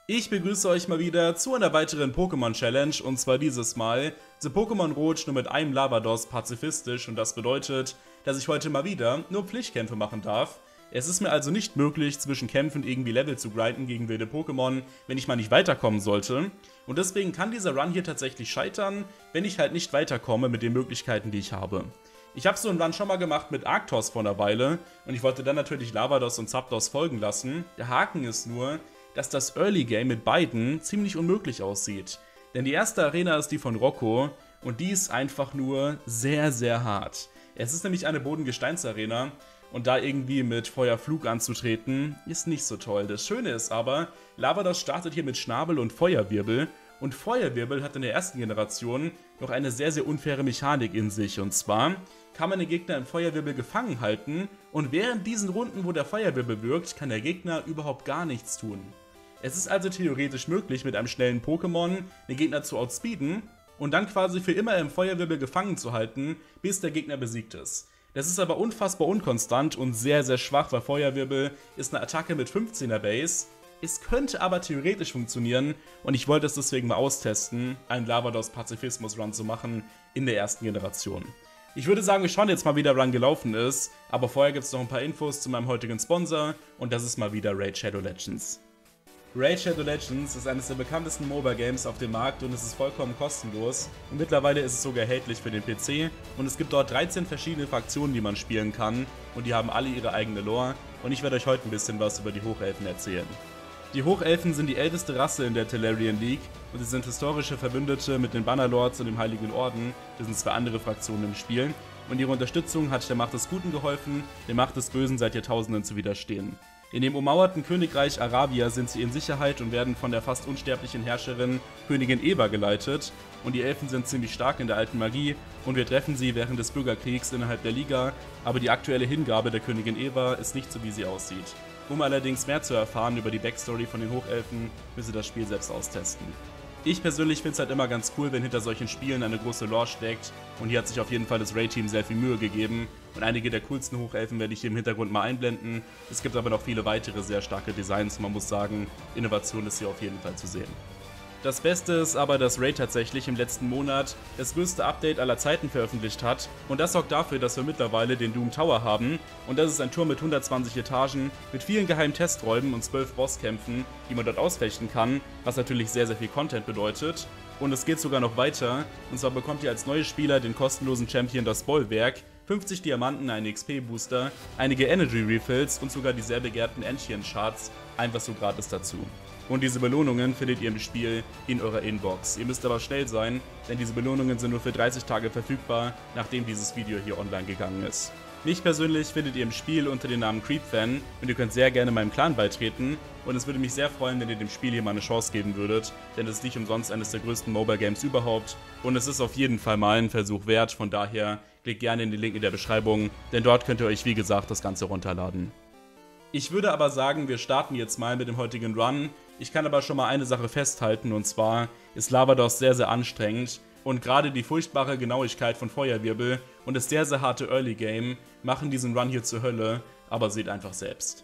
Ich begrüße euch mal wieder zu einer weiteren Pokémon Challenge und zwar dieses Mal The Pokémon Rot nur mit einem Lavados pazifistisch und das bedeutet, dass ich heute mal wieder nur Pflichtkämpfe machen darf. Es ist mir also nicht möglich, zwischen Kämpfen irgendwie Level zu grinden gegen wilde Pokémon, wenn ich mal nicht weiterkommen sollte. Und deswegen kann dieser Run hier tatsächlich scheitern, wenn ich halt nicht weiterkomme mit den Möglichkeiten, die ich habe. Ich habe so einen Run schon mal gemacht mit Arctos vor einer Weile und ich wollte dann natürlich Lavados und Zapdos folgen lassen. Der Haken ist nur, dass das Early Game mit beiden ziemlich unmöglich aussieht. Denn die erste Arena ist die von Rocco und die ist einfach nur sehr, sehr hart. Es ist nämlich eine Bodengesteinsarena und da irgendwie mit Feuerflug anzutreten, ist nicht so toll. Das Schöne ist aber, Lavados startet hier mit Schnabel und Feuerwirbel und Feuerwirbel hat in der ersten Generation noch eine sehr, sehr unfaire Mechanik in sich. Und zwar kann man den Gegner im Feuerwirbel gefangen halten und während diesen Runden, wo der Feuerwirbel wirkt, kann der Gegner überhaupt gar nichts tun. Es ist also theoretisch möglich, mit einem schnellen Pokémon den Gegner zu outspeeden und dann quasi für immer im Feuerwirbel gefangen zu halten, bis der Gegner besiegt ist. Das ist aber unfassbar unkonstant und sehr, sehr schwach, weil Feuerwirbel ist eine Attacke mit 15er Base. Es könnte aber theoretisch funktionieren und ich wollte es deswegen mal austesten, einen Lavados Pazifismus Run zu machen in der ersten Generation. Ich würde sagen, wir schauen jetzt mal, wie der Run gelaufen ist, aber vorher gibt es noch ein paar Infos zu meinem heutigen Sponsor und das ist mal wieder Raid Shadow Legends. Raid Shadow Legends ist eines der bekanntesten MOBA-Games auf dem Markt und es ist vollkommen kostenlos. Und mittlerweile ist es sogar erhältlich für den PC und es gibt dort 13 verschiedene Fraktionen, die man spielen kann und die haben alle ihre eigene Lore und ich werde euch heute ein bisschen was über die Hochelfen erzählen. Die Hochelfen sind die älteste Rasse in der Tellurian League und sie sind historische Verbündete mit den Bannerlords und dem Heiligen Orden, das sind zwei andere Fraktionen im Spiel, und ihre Unterstützung hat der Macht des Guten geholfen, der Macht des Bösen seit Jahrtausenden zu widerstehen. In dem ummauerten Königreich Arabia sind sie in Sicherheit und werden von der fast unsterblichen Herrscherin Königin Eva geleitet und die Elfen sind ziemlich stark in der alten Magie und wir treffen sie während des Bürgerkriegs innerhalb der Liga, aber die aktuelle Hingabe der Königin Eva ist nicht so, wie sie aussieht. Um allerdings mehr zu erfahren über die Backstory von den Hochelfen, müsst ihr das Spiel selbst austesten. Ich persönlich finde es halt immer ganz cool, wenn hinter solchen Spielen eine große Lore steckt und hier hat sich auf jeden Fall das Raid-Team sehr viel Mühe gegeben und einige der coolsten Hochelfen werde ich hier im Hintergrund mal einblenden. Es gibt aber noch viele weitere sehr starke Designs, man muss sagen, Innovation ist hier auf jeden Fall zu sehen. Das Beste ist aber, dass Raid tatsächlich im letzten Monat das größte Update aller Zeiten veröffentlicht hat und das sorgt dafür, dass wir mittlerweile den Doom Tower haben und das ist ein Turm mit 120 Etagen, mit vielen geheimen Testräumen und 12 Bosskämpfen, die man dort ausfechten kann, was natürlich sehr, sehr viel Content bedeutet. Und es geht sogar noch weiter, und zwar bekommt ihr als neue Spieler den kostenlosen Champion das Bollwerk, 50 Diamanten, einen XP-Booster, einige Energy Refills und sogar die sehr begehrten Ancient Shards einfach so gratis dazu. Und diese Belohnungen findet ihr im Spiel in eurer Inbox. Ihr müsst aber schnell sein, denn diese Belohnungen sind nur für 30 Tage verfügbar, nachdem dieses Video hier online gegangen ist. Mich persönlich findet ihr im Spiel unter dem Namen Creepfan und ihr könnt sehr gerne meinem Clan beitreten und es würde mich sehr freuen, wenn ihr dem Spiel hier mal eine Chance geben würdet, denn es ist nicht umsonst eines der größten Mobile Games überhaupt und es ist auf jeden Fall mal ein Versuch wert, von daher klickt gerne in den Link in der Beschreibung, denn dort könnt ihr euch wie gesagt das Ganze runterladen. Ich würde aber sagen, wir starten jetzt mal mit dem heutigen Run. Ich kann aber schon mal eine Sache festhalten und zwar ist Lavados sehr, sehr anstrengend und gerade die furchtbare Genauigkeit von Feuerwirbel und das sehr, sehr harte Early Game machen diesen Run hier zur Hölle, aber seht einfach selbst.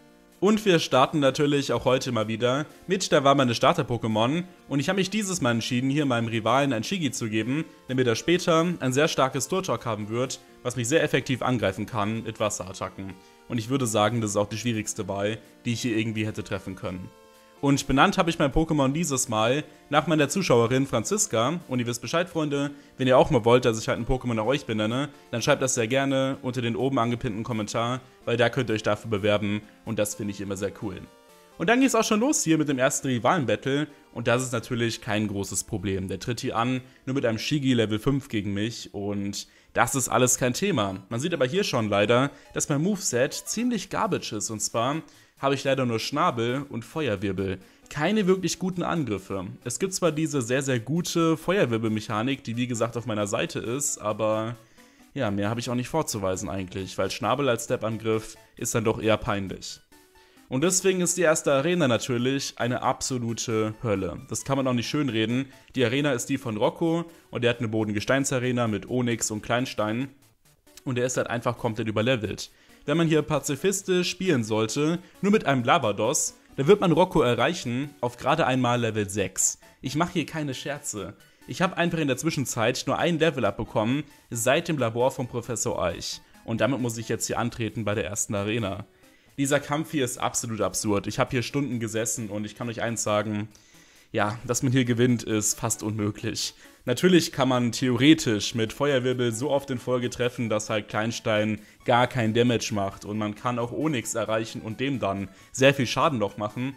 Und wir starten natürlich auch heute mal wieder mit der Wahl meines Starter-Pokémon und ich habe mich dieses Mal entschieden, hier meinem Rivalen ein Shigi zu geben, damit er später ein sehr starkes Turtok haben wird, was mich sehr effektiv angreifen kann mit Wasserattacken. Und ich würde sagen, das ist auch die schwierigste Wahl, die ich hier irgendwie hätte treffen können. Und benannt habe ich mein Pokémon dieses Mal nach meiner Zuschauerin Franziska. Und ihr wisst Bescheid, Freunde, wenn ihr auch mal wollt, dass ich halt ein Pokémon nach euch benenne, dann schreibt das sehr gerne unter den oben angepinnten Kommentar, weil da könnt ihr euch dafür bewerben und das finde ich immer sehr cool. Und dann geht es auch schon los hier mit dem ersten Rivalen-Battle und das ist natürlich kein großes Problem. Der tritt hier an, nur mit einem Shigi Level 5 gegen mich und das ist alles kein Thema. Man sieht aber hier schon leider, dass mein Moveset ziemlich garbage ist und zwar habe ich leider nur Schnabel und Feuerwirbel. Keine wirklich guten Angriffe. Es gibt zwar diese sehr, sehr gute Feuerwirbel-Mechanik, die wie gesagt auf meiner Seite ist, aber ja, mehr habe ich auch nicht vorzuweisen eigentlich, weil Schnabel als Step-Angriff ist dann doch eher peinlich. Und deswegen ist die erste Arena natürlich eine absolute Hölle. Das kann man auch nicht schönreden. Die Arena ist die von Rocco und der hat eine Bodengesteinsarena mit Onyx und Kleinstein und der ist halt einfach komplett überlevelt. Wenn man hier pazifistisch spielen sollte, nur mit einem Lavados, Da wird man Rocco erreichen auf gerade einmal Level 6. Ich mache hier keine Scherze. Ich habe einfach in der Zwischenzeit nur ein Level-Up bekommen seit dem Labor von Professor Eich. Und damit muss ich jetzt hier antreten bei der ersten Arena. Dieser Kampf hier ist absolut absurd. Ich habe hier Stunden gesessen und ich kann euch eins sagen, ja, dass man hier gewinnt, ist fast unmöglich. Natürlich kann man theoretisch mit Feuerwirbel so oft in Folge treffen, dass halt Kleinstein gar kein Damage macht und man kann auch Onyx erreichen und dem dann sehr viel Schaden noch machen.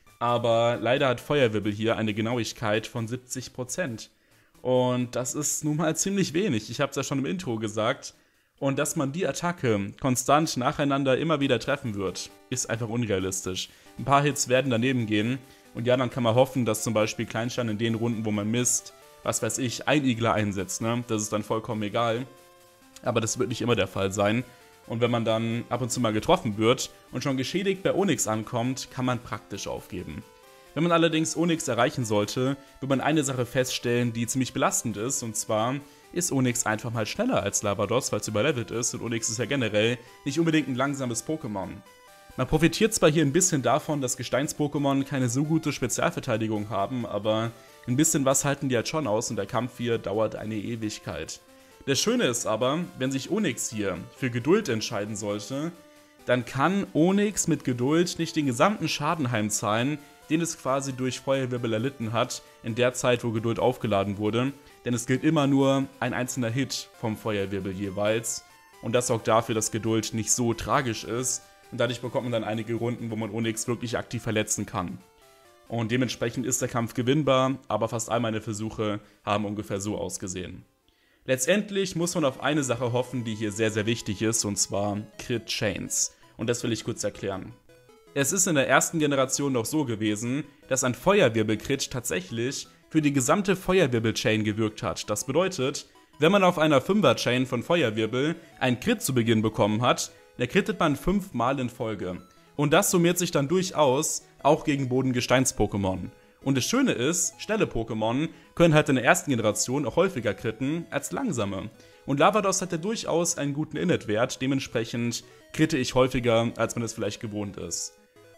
Aber leider hat Feuerwirbel hier eine Genauigkeit von 70%. Und das ist nun mal ziemlich wenig. Ich habe es ja schon im Intro gesagt. Und dass man die Attacke konstant nacheinander immer wieder treffen wird, ist einfach unrealistisch. Ein paar Hits werden daneben gehen. Und ja, dann kann man hoffen, dass zum Beispiel Kleinstein in den Runden, wo man misst, was weiß ich, ein Igler einsetzt, ne? Das ist dann vollkommen egal. Aber das wird nicht immer der Fall sein. Und wenn man dann ab und zu mal getroffen wird und schon geschädigt bei Onyx ankommt, kann man praktisch aufgeben. Wenn man allerdings Onyx erreichen sollte, wird man eine Sache feststellen, die ziemlich belastend ist. Und zwar ist Onyx einfach mal schneller als Lavados, weil es überlevelt ist. Und Onyx ist ja generell nicht unbedingt ein langsames Pokémon. Man profitiert zwar hier ein bisschen davon, dass Gesteins-Pokémon keine so gute Spezialverteidigung haben, aber ein bisschen was halten die halt schon aus und der Kampf hier dauert eine Ewigkeit. Das Schöne ist aber, wenn sich Onyx hier für Geduld entscheiden sollte, dann kann Onyx mit Geduld nicht den gesamten Schaden heimzahlen, den es quasi durch Feuerwirbel erlitten hat, in der Zeit, wo Geduld aufgeladen wurde, denn es gilt immer nur ein einzelner Hit vom Feuerwirbel jeweils und das sorgt dafür, dass Geduld nicht so tragisch ist. Und dadurch bekommt man dann einige Runden, wo man Onyx wirklich aktiv verletzen kann. Und dementsprechend ist der Kampf gewinnbar, aber fast all meine Versuche haben ungefähr so ausgesehen. Letztendlich muss man auf eine Sache hoffen, die hier sehr, sehr wichtig ist, und zwar Crit Chains. Und das will ich kurz erklären. Es ist in der ersten Generation noch so gewesen, dass ein Feuerwirbel-Crit tatsächlich für die gesamte Feuerwirbel-Chain gewirkt hat. Das bedeutet, wenn man auf einer 5er-Chain von Feuerwirbel einen Crit zu Beginn bekommen hat, da crittet man 5 Mal in Folge. Und das summiert sich dann durchaus auch gegen Bodengesteins-Pokémon. Und das Schöne ist, schnelle Pokémon können halt in der ersten Generation auch häufiger critten als langsame. Und Lavados hat ja durchaus einen guten Init-Wert, dementsprechend kritte ich häufiger, als man es vielleicht gewohnt ist.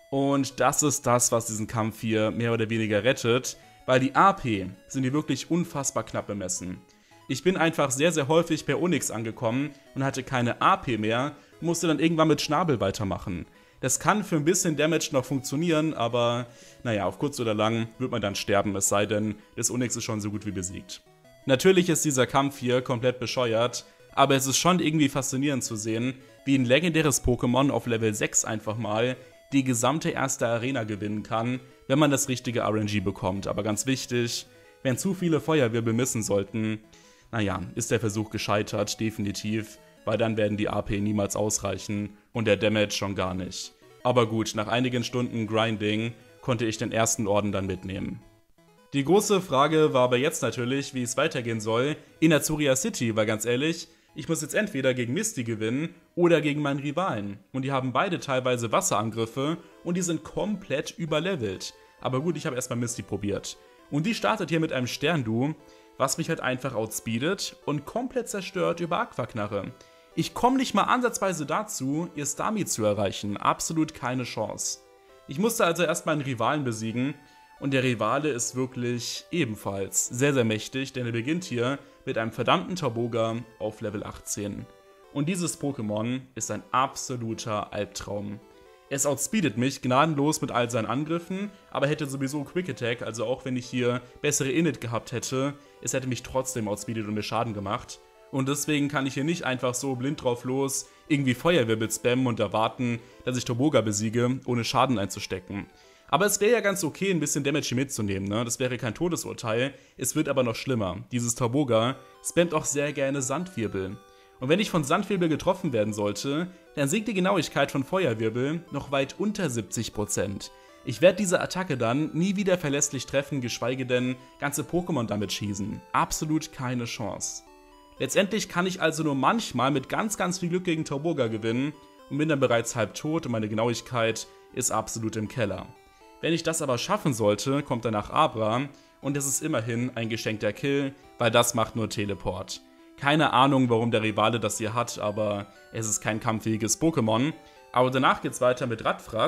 Und das ist das, was diesen Kampf hier mehr oder weniger rettet, weil die AP sind hier wirklich unfassbar knapp bemessen. Ich bin einfach sehr, sehr häufig bei Onyx angekommen und hatte keine AP mehr, musste dann irgendwann mit Schnabel weitermachen. Das kann für ein bisschen Damage noch funktionieren, aber naja, auf kurz oder lang wird man dann sterben, es sei denn, das Onyx ist schon so gut wie besiegt. Natürlich ist dieser Kampf hier komplett bescheuert, aber es ist schon irgendwie faszinierend zu sehen, wie ein legendäres Pokémon auf Level 6 einfach mal die gesamte erste Arena gewinnen kann, wenn man das richtige RNG bekommt. Aber ganz wichtig, wenn zu viele Feuerwirbel missen sollten, naja, ist der Versuch gescheitert, definitiv, weil dann werden die AP niemals ausreichen und der Damage schon gar nicht. Aber gut, nach einigen Stunden Grinding konnte ich den ersten Orden dann mitnehmen. Die große Frage war aber jetzt natürlich, wie es weitergehen soll in Azuria City, weil ganz ehrlich, ich muss jetzt entweder gegen Misty gewinnen oder gegen meinen Rivalen. Und die haben beide teilweise Wasserangriffe und die sind komplett überlevelt. Aber gut, ich habe erstmal Misty probiert. Und die startet hier mit einem Sterndu, was mich halt einfach outspeedet und komplett zerstört über Aquaknarre. Ich komme nicht mal ansatzweise dazu, ihr Starmie zu erreichen. Absolut keine Chance. Ich musste also erstmal einen Rivalen besiegen. Und der Rivale ist wirklich ebenfalls sehr, sehr mächtig, denn er beginnt hier mit einem verdammten Tauboga auf Level 18. Und dieses Pokémon ist ein absoluter Albtraum. Es outspeedet mich gnadenlos mit all seinen Angriffen, aber hätte sowieso Quick Attack, also auch wenn ich hier bessere Init gehabt hätte, es hätte mich trotzdem outspeedet und mir Schaden gemacht. Und deswegen kann ich hier nicht einfach so blind drauf los irgendwie Feuerwirbel spammen und erwarten, dass ich Tauboga besiege, ohne Schaden einzustecken. Aber es wäre ja ganz okay, ein bisschen Damage hier mitzunehmen, ne? Das wäre kein Todesurteil, es wird aber noch schlimmer. Dieses Tauboga spammt auch sehr gerne Sandwirbel. Und wenn ich von Sandwirbel getroffen werden sollte, dann sinkt die Genauigkeit von Feuerwirbel noch weit unter 70%. Ich werde diese Attacke dann nie wieder verlässlich treffen, geschweige denn ganze Pokémon damit schießen. Absolut keine Chance. Letztendlich kann ich also nur manchmal mit ganz, ganz viel Glück gegen Tauboga gewinnen und bin dann bereits halb tot und meine Genauigkeit ist absolut im Keller. Wenn ich das aber schaffen sollte, kommt danach Abra und es ist immerhin ein geschenkter Kill, weil das macht nur Teleport. Keine Ahnung, warum der Rivale das hier hat, aber es ist kein kampffähiges Pokémon. Aber danach geht's weiter mit Radfratz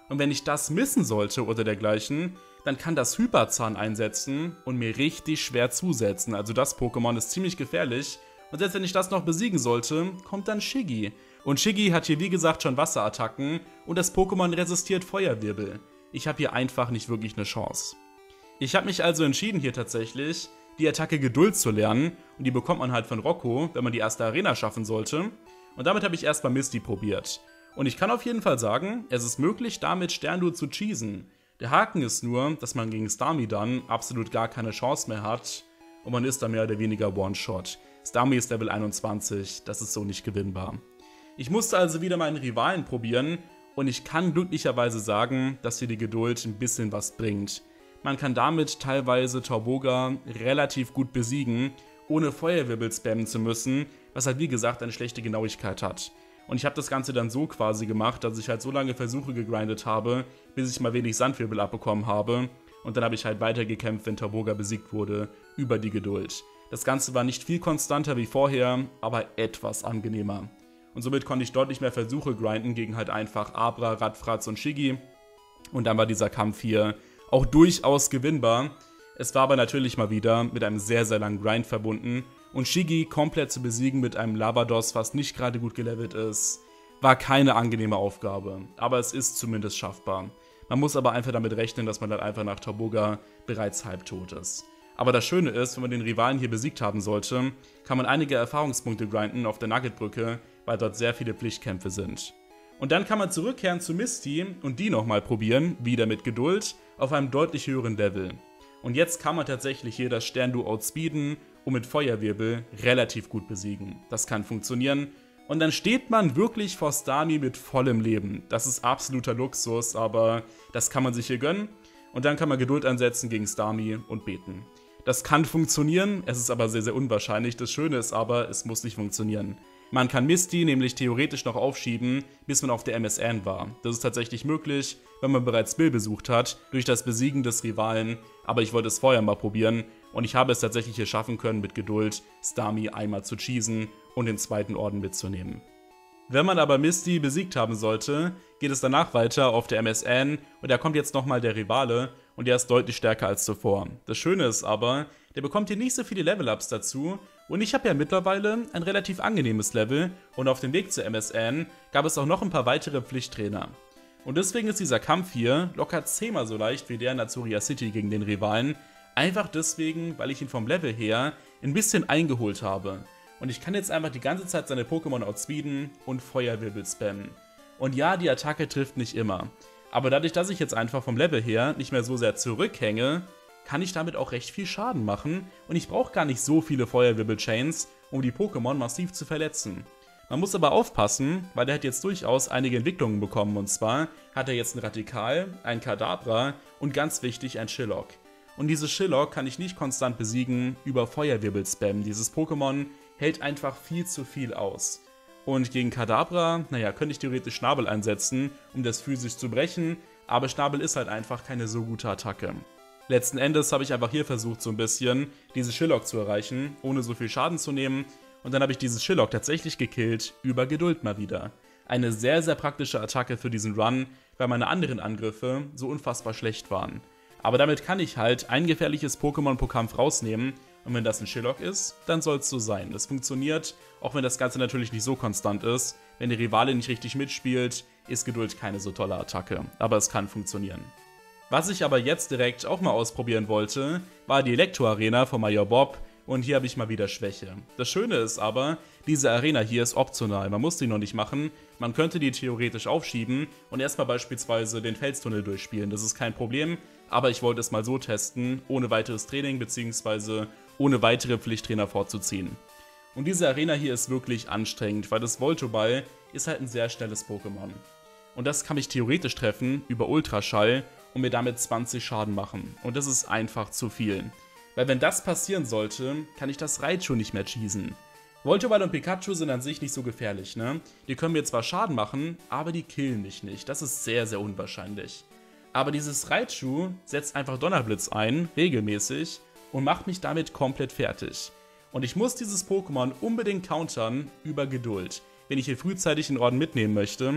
Und wenn ich das missen sollte oder dergleichen, dann kann das Hyperzahn einsetzen und mir richtig schwer zusetzen. Also das Pokémon ist ziemlich gefährlich. Und selbst wenn ich das noch besiegen sollte, kommt dann Shiggy. Und Shiggy hat hier wie gesagt schon Wasserattacken und das Pokémon resistiert Feuerwirbel. Ich habe hier einfach nicht wirklich eine Chance. Ich habe mich also entschieden hier tatsächlich, die Attacke Geduld zu lernen. Und die bekommt man halt von Rocco, wenn man die erste Arena schaffen sollte. Und damit habe ich erstmal Misty probiert. Und ich kann auf jeden Fall sagen, es ist möglich, damit Sterndu zu cheesen. Der Haken ist nur, dass man gegen Starmie dann absolut gar keine Chance mehr hat. Und man ist da mehr oder weniger One-Shot. Starmie ist Level 21, das ist so nicht gewinnbar. Ich musste also wieder meinen Rivalen probieren. Und ich kann glücklicherweise sagen, dass hier die Geduld ein bisschen was bringt. Man kann damit teilweise Tauboga relativ gut besiegen, ohne Feuerwirbel spammen zu müssen, was halt wie gesagt eine schlechte Genauigkeit hat. Und ich habe das Ganze dann so quasi gemacht, dass ich halt so lange Versuche gegrindet habe, bis ich mal wenig Sandwirbel abbekommen habe. Und dann habe ich halt weitergekämpft, wenn Tauboga besiegt wurde, über die Geduld. Das Ganze war nicht viel konstanter wie vorher, aber etwas angenehmer. Und somit konnte ich deutlich mehr Versuche grinden gegen halt einfach Abra, Radfratz und Shiggy. Und dann war dieser Kampf hier auch durchaus gewinnbar. Es war aber natürlich mal wieder mit einem sehr, sehr langen Grind verbunden. Und Shiggy komplett zu besiegen mit einem Lavados, was nicht gerade gut gelevelt ist, war keine angenehme Aufgabe. Aber es ist zumindest schaffbar. Man muss aber einfach damit rechnen, dass man dann einfach nach Tauboga bereits halbtot ist. Aber das Schöne ist, wenn man den Rivalen hier besiegt haben sollte, kann man einige Erfahrungspunkte grinden auf der Nuggetbrücke, weil dort sehr viele Pflichtkämpfe sind. Und dann kann man zurückkehren zu Misty und die nochmal probieren, wieder mit Geduld, auf einem deutlich höheren Level. Und jetzt kann man tatsächlich hier das Sterndu outspeeden und mit Feuerwirbel relativ gut besiegen. Das kann funktionieren. Und dann steht man wirklich vor Starmie mit vollem Leben. Das ist absoluter Luxus, aber das kann man sich hier gönnen. Und dann kann man Geduld einsetzen gegen Starmie und beten. Das kann funktionieren, es ist aber sehr, sehr unwahrscheinlich. Das Schöne ist aber, es muss nicht funktionieren. Man kann Misty nämlich theoretisch noch aufschieben, bis man auf der MSN war. Das ist tatsächlich möglich, wenn man bereits Bill besucht hat, durch das Besiegen des Rivalen. Aber ich wollte es vorher mal probieren und ich habe es tatsächlich hier schaffen können, mit Geduld Starmie einmal zu cheesen und den zweiten Orden mitzunehmen. Wenn man aber Misty besiegt haben sollte, geht es danach weiter auf der MSN und da kommt jetzt nochmal der Rivale und der ist deutlich stärker als zuvor. Das Schöne ist aber, der bekommt hier nicht so viele Level-Ups dazu und ich habe ja mittlerweile ein relativ angenehmes Level und auf dem Weg zur MSN gab es auch noch ein paar weitere Pflichttrainer. Und deswegen ist dieser Kampf hier locker 10-mal so leicht wie der in Azuria City gegen den Rivalen, einfach deswegen, weil ich ihn vom Level her ein bisschen eingeholt habe. Und ich kann jetzt einfach die ganze Zeit seine Pokémon outspeeden und Feuerwirbel spammen. Und ja, die Attacke trifft nicht immer. Aber dadurch, dass ich jetzt einfach vom Level her nicht mehr so sehr zurückhänge, kann ich damit auch recht viel Schaden machen. Und ich brauche gar nicht so viele Feuerwirbel-Chains, um die Pokémon massiv zu verletzen. Man muss aber aufpassen, weil der hat jetzt durchaus einige Entwicklungen bekommen. Und zwar hat er jetzt ein Radikal, ein Kadabra und ganz wichtig ein Shillock. Und dieses Shillock kann ich nicht konstant besiegen über Feuerwirbel-Spam. Dieses Pokémon hält einfach viel zu viel aus. Und gegen Kadabra, naja, könnte ich theoretisch Schnabel einsetzen, um das physisch zu brechen, aber Schnabel ist halt einfach keine so gute Attacke. Letzten Endes habe ich einfach hier versucht, so ein bisschen dieses Shillock zu erreichen, ohne so viel Schaden zu nehmen. Und dann habe ich dieses Shillock tatsächlich gekillt, über Geduld mal wieder. Eine sehr, sehr praktische Attacke für diesen Run, weil meine anderen Angriffe so unfassbar schlecht waren. Aber damit kann ich halt ein gefährliches Pokémon pro Kampf rausnehmen. Und wenn das ein Shillock ist, dann soll es so sein. Das funktioniert, auch wenn das Ganze natürlich nicht so konstant ist. Wenn der Rivale nicht richtig mitspielt, ist Geduld keine so tolle Attacke. Aber es kann funktionieren. Was ich aber jetzt direkt auch mal ausprobieren wollte, war die Elektro-Arena von Major Bob. Und hier habe ich mal wieder Schwäche. Das Schöne ist aber, diese Arena hier ist optional. Man muss die noch nicht machen. Man könnte die theoretisch aufschieben und erstmal beispielsweise den Felstunnel durchspielen. Das ist kein Problem. Aber ich wollte es mal so testen, ohne weiteres Training bzw. ohne weitere Pflichttrainer vorzuziehen. Und diese Arena hier ist wirklich anstrengend, weil das Voltoball ist halt ein sehr schnelles Pokémon. Und das kann mich theoretisch treffen über Ultraschall und mir damit 20 Schaden machen. Und das ist einfach zu viel. Weil wenn das passieren sollte, kann ich das Raichu nicht mehr cheesen. Voltoball und Pikachu sind an sich nicht so gefährlich, ne? Die können mir zwar Schaden machen, aber die killen mich nicht. Das ist sehr, sehr unwahrscheinlich. Aber dieses Raichu setzt einfach Donnerblitz ein, regelmäßig, und macht mich damit komplett fertig. Und ich muss dieses Pokémon unbedingt countern über Geduld, wenn ich hier frühzeitig den Orden mitnehmen möchte.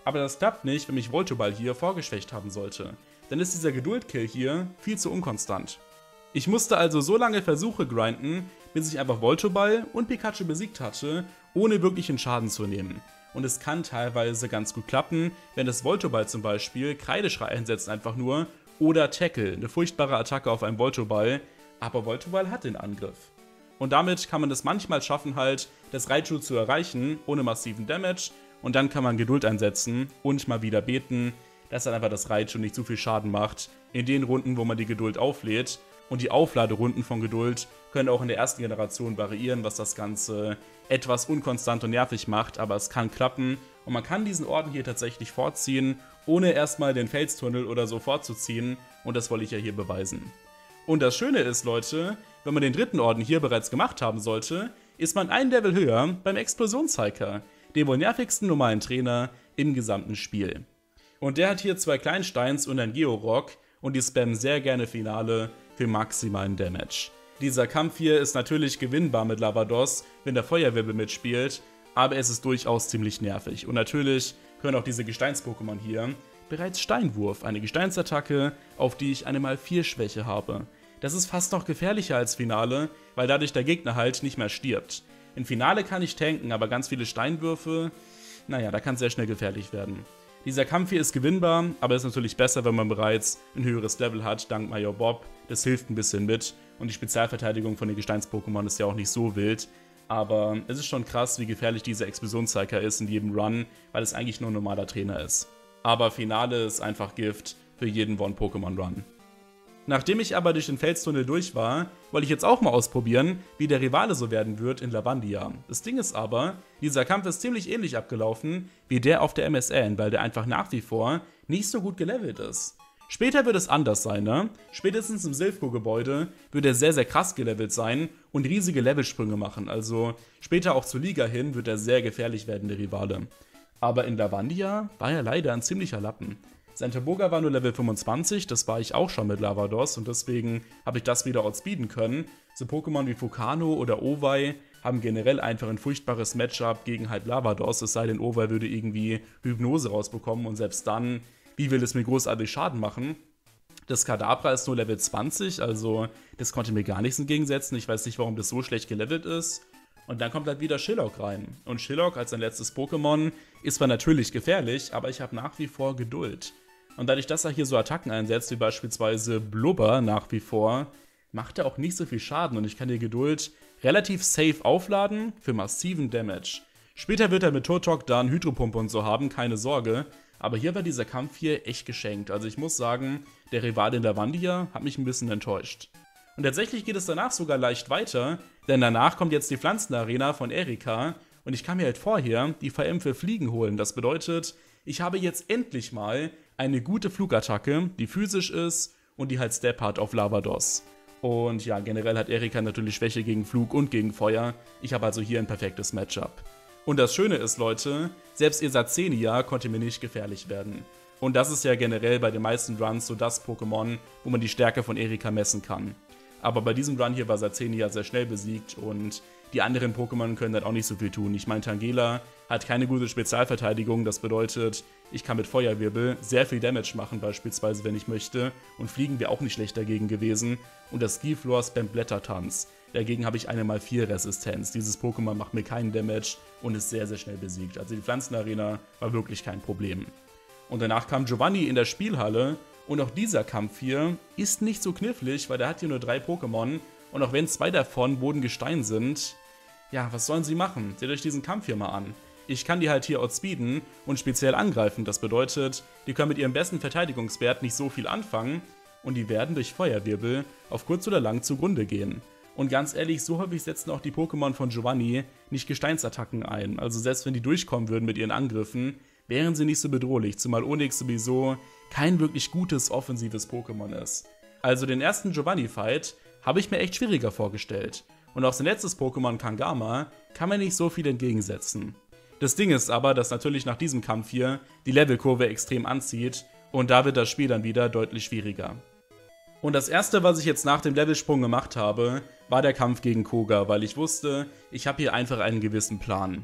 Aber das klappt nicht, wenn mich Voltoball hier vorgeschwächt haben sollte. Dann ist dieser Geduld-Kill hier viel zu unkonstant. Ich musste also so lange Versuche grinden, bis ich einfach Voltoball und Pikachu besiegt hatte, ohne wirklichen Schaden zu nehmen. Und es kann teilweise ganz gut klappen, wenn das Voltoball zum Beispiel Kreideschrei einsetzt einfach nur oder Tackle, eine furchtbare Attacke auf einen Voltoball, aber Voltoball hat den Angriff. Und damit kann man es manchmal schaffen halt, das Raichu zu erreichen, ohne massiven Damage, und dann kann man Geduld einsetzen und mal wieder beten, dass dann einfach das Raichu nicht zu viel Schaden macht, in den Runden, wo man die Geduld auflädt. Und die Aufladerunden von Geduld können auch in der ersten Generation variieren, was das Ganze etwas unkonstant und nervig macht, aber es kann klappen und man kann diesen Orden hier tatsächlich fortziehen, ohne erstmal den Felstunnel oder so fortzuziehen, und das wollte ich ja hier beweisen. Und das Schöne ist, Leute, wenn man den dritten Orden hier bereits gemacht haben sollte, ist man ein Level höher beim Explosionshiker, dem wohl nervigsten normalen Trainer im gesamten Spiel. Und der hat hier 2 Kleinsteins und ein Georock und die spammen sehr gerne Finale für maximalen Damage. Dieser Kampf hier ist natürlich gewinnbar mit Lavados, wenn der Feuerwirbel mitspielt, aber es ist durchaus ziemlich nervig. Und natürlich können auch diese Gesteins-Pokémon hier bereits Steinwurf, eine Gesteinsattacke, auf die ich eine mal4 Schwäche habe. Das ist fast noch gefährlicher als Finale, weil dadurch der Gegner halt nicht mehr stirbt. In Finale kann ich tanken, aber ganz viele Steinwürfe, naja, da kann es sehr schnell gefährlich werden. Dieser Kampf hier ist gewinnbar, aber ist natürlich besser, wenn man bereits ein höheres Level hat, dank Major Bob. Das hilft ein bisschen mit und die Spezialverteidigung von den Gesteins-Pokémon ist ja auch nicht so wild. Aber es ist schon krass, wie gefährlich dieser Explosionshiker ist in jedem Run, weil es eigentlich nur ein normaler Trainer ist. Aber Finale ist einfach Gift für jeden One-Pokémon-Run. Nachdem ich aber durch den Felstunnel durch war, wollte ich jetzt auch mal ausprobieren, wie der Rivale so werden wird in Lavandia. Das Ding ist aber, dieser Kampf ist ziemlich ähnlich abgelaufen wie der auf der MSN, weil der einfach nach wie vor nicht so gut gelevelt ist. Später wird es anders sein, ne? Spätestens im Silph-Co-Gebäude wird er sehr, sehr krass gelevelt sein und riesige Levelsprünge machen. Also später auch zur Liga hin wird er sehr gefährlich werden, der Rivale. Aber in Lavandia war er leider ein ziemlicher Lappen. Sein Taboga war nur Level 25, das war ich auch schon mit Lavados und deswegen habe ich das wieder outspeeden können. So Pokémon wie Fukano oder Owei haben generell einfach ein furchtbares Matchup gegen halt Lavados, es sei denn Owei würde irgendwie Hypnose rausbekommen und selbst dann, wie will es mir großartig Schaden machen? Das Kadabra ist nur Level 20, also das konnte mir gar nichts entgegensetzen, ich weiß nicht, warum das so schlecht gelevelt ist. Und dann kommt halt wieder Shillock rein. Und Shillock als sein letztes Pokémon ist zwar natürlich gefährlich, aber ich habe nach wie vor Geduld. Und dadurch, dass er hier so Attacken einsetzt, wie beispielsweise Blubber nach wie vor, macht er auch nicht so viel Schaden und ich kann die Geduld relativ safe aufladen für massiven Damage. Später wird er mit Turtok dann Hydropumpe und so haben, keine Sorge, aber hier war dieser Kampf hier echt geschenkt. Also ich muss sagen, der Rivale in Lavandia hat mich ein bisschen enttäuscht. Und tatsächlich geht es danach sogar leicht weiter, denn danach kommt jetzt die Pflanzenarena von Erika und ich kann mir halt vorher die VM für Fliegen holen. Das bedeutet, ich habe jetzt endlich mal eine gute Flugattacke, die physisch ist und die halt Step hat auf Lavados. Und ja, generell hat Erika natürlich Schwäche gegen Flug und gegen Feuer. Ich habe also hier ein perfektes Matchup. Und das Schöne ist, Leute, selbst ihr Satzenia konnte mir nicht gefährlich werden. Und das ist ja generell bei den meisten Runs so das Pokémon, wo man die Stärke von Erika messen kann. Aber bei diesem Run hier war Satzenia sehr schnell besiegt und die anderen Pokémon können dann auch nicht so viel tun. Ich meine, Tangela hat keine gute Spezialverteidigung, das bedeutet, ich kann mit Feuerwirbel sehr viel Damage machen, beispielsweise, wenn ich möchte. Und Fliegen wäre auch nicht schlecht dagegen gewesen. Und das Skiflor spammt Blättertanz. Dagegen habe ich eine x4 Resistenz. Dieses Pokémon macht mir keinen Damage und ist sehr, sehr schnell besiegt. Also die Pflanzenarena war wirklich kein Problem. Und danach kam Giovanni in der Spielhalle. Und auch dieser Kampf hier ist nicht so knifflig, weil der hat hier nur 3 Pokémon. Und auch wenn 2 davon Bodengestein sind, ja, was sollen sie machen? Seht euch diesen Kampf hier mal an. Ich kann die halt hier outspeeden und speziell angreifen. Das bedeutet, die können mit ihrem besten Verteidigungswert nicht so viel anfangen und die werden durch Feuerwirbel auf kurz oder lang zugrunde gehen. Und ganz ehrlich, so häufig setzen auch die Pokémon von Giovanni nicht Gesteinsattacken ein. Also selbst wenn die durchkommen würden mit ihren Angriffen, wären sie nicht so bedrohlich, zumal Onix sowieso kein wirklich gutes offensives Pokémon ist. Also den ersten Giovanni-Fight habe ich mir echt schwieriger vorgestellt. Und auch sein letztes Pokémon Kangama kann man nicht so viel entgegensetzen. Das Ding ist aber, dass natürlich nach diesem Kampf hier die Levelkurve extrem anzieht und da wird das Spiel dann wieder deutlich schwieriger. Und das erste, was ich jetzt nach dem Levelsprung gemacht habe, war der Kampf gegen Koga, weil ich wusste, ich habe hier einfach einen gewissen Plan.